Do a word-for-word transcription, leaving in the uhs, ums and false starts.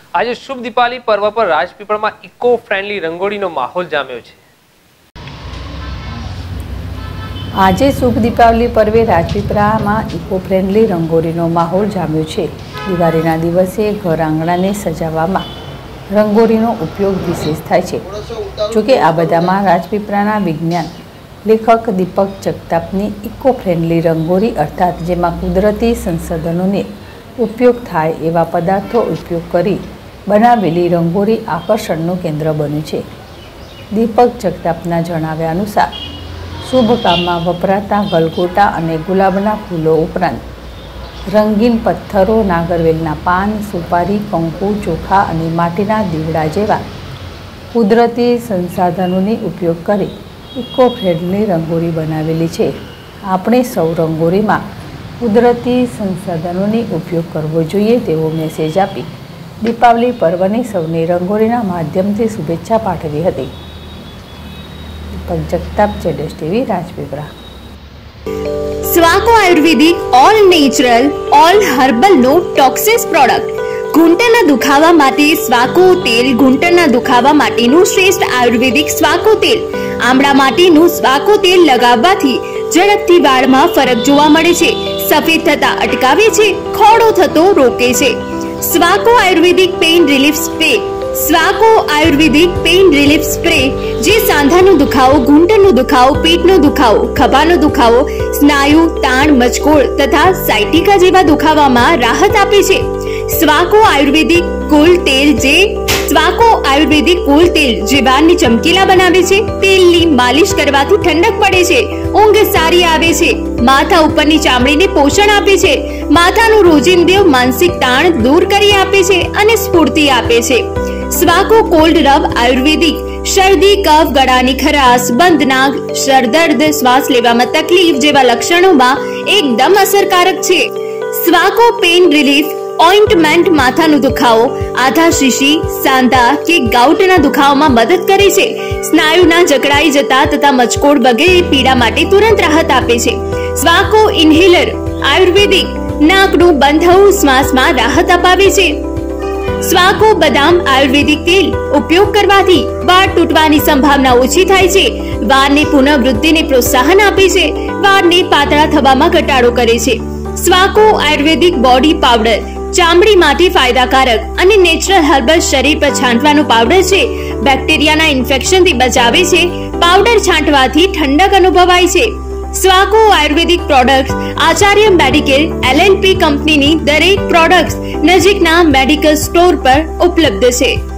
आज शुभ दीपावली पर्व पर રાજપીપળા में इको फ्रेंडली रंगोळीનો माहौल जाम्यो छे। आज शुभ दीपावली पर्वे રાજપીપળા में इको फ्रेंडली रंगोळीનો माहौल जाम्यो छे। दिवाळीना दिवसे घर आंगणाने सजाववामां रंगोळीनो उपयोग विशेष थाय छे। जो कि आ बधामां રાજપીપળાના विज्ञान लेखक दीपक जगतापनी इको फ्रेंडली रंगोळी अर्थात जेमां कुदरती संसाधनोने उपयोग थाय एवा पदार्थों उपयोग करी बनावेली रंगोळी आकर्षणનું केंद्र बन्યું છે। दीपक जगतापना जणाव्या अनुसार शुभ काममां वपराता गलगोटा अने गुलाबना फूलो उपरांत रंगीन पत्थरों, नागरवेलना पान, सुपारी, कंकु, चोखा अने माटीना दीवड़ा जेवा कुदरती संसाधनोनी उपयोग करी इको फ्रेंडली रंगोळी बनावेली छे। आपणे सौ रंगोळीमां कुदरती संसाधनोनी उपयोग करवो जोईए तेवो मेसेज आपी दीपावली पर्वनी सौने रंगोळीना माध्यमथी शुभेच्छा पाठवी हती। दीपक जगताप, जेडेस टीवी, રાજપીપળા। સ્વાકો આયુર્વેદિક all natural all herbal no toxics product ઘૂંટણના દુખાવા માટે સ્વાકો તેલ ઘૂંટણના દુખાવા માટેનું શ્રેષ્ઠ આયુર્વેદિક સ્વાકો તેલ આમળા માટેનું સ્વાકો તેલ લગાવવાથી ઝડપથી વાળમાં ફરક જોવા મળે છે, સફેદ થતા અટકાવે છે, ખોડો થતો રોકે છે। સ્વાકો આયુર્વેદિક પેઇન રિલીફ સ્પ્રે સ્વાકો આયુર્વેદિક પેઇન રિલીફ સ્પ્રે જે સાંધાનો દુખાવો, ઘૂંટણનો દુખાવો, પેટનો દુખાવો, ખભાનો દુખાવો, સ્નાયુ તાણ, મચકોડ તથા સાયટિકા જેવા દુખાવામાં રાહત આપે છે। સ્વાકો આયુર્વેદિક કુલ તેલ જે સ્વાકો આયુર્વેદિક કુલ તેલ જે વાળને ચમકીલા બનાવે છે, તેલની માલિશ કરવાથી ઠંડક પડે છે, ઊંઘ સારી આવે છે, માથા ઉપરની ચામડીને પોષણ આપે છે, માથાનું રોજિંદુ માનસિક તાણ દૂર કરી આપે છે અને સ્ફૂર્તિ આપે છે। સ્વાકો કોલ્ડ રબ આયુર્વેદિક શરદી, કફ, ગળાની ખરાશ, બંધ નાક, સરદર્દ, શ્વાસ લેવામાં તકલીફ જેવા લક્ષણોમાં એકદમ અસરકારક છે। સ્વાકો પેઇન રિલીફ ઓઇન્ટમેન્ટ માથાનો દુખાવો, આધા શીશી, સાંધા કે ગાઉટના દુખાવામાં મદદ કરે છે, સ્નાયુના જકડાઈ જતા તથા મચકોડ વગેરે પીડા માટે તુરંત રાહત આપે છે। સ્વાકો ઇન્હેલર આયુર્વેદિક નાકનું બંધ શ્વાસમાં રાહત અપાવે છે। સ્વાકો બદામ આયુર્વેદિક તેલ ઉપયોગ કરવાથી વાળ તૂટવાની સંભાવના ઓછી થાય છે, વાળની પુનઃવૃદ્ધિને પ્રોત્સાહન આપે છે, વાળને પાતળા થવામાં ઘટાડો કરે છે। સ્વાકો આયુર્વેદિક બોડી પાવડર ચામડી માટે ફાયદાકારક અને નેચરલ હર્બલ શરીર પર છાંટવાનો પાવડર છે, બેક્ટેરિયાના ઇન્ફેક્શનથી બચાવે છે, પાવડર છાંટવાથી ઠંડક અનુભવાય છે। સ્વાકો આયુર્વેદિક પ્રોડક્ટ્સ આચાર્ય મેડિકલ એલએલપી કંપનીની દરેક પ્રોડક્ટ્સ નજીકના મેડિકલ સ્ટોર પર ઉપલબ્ધ છે।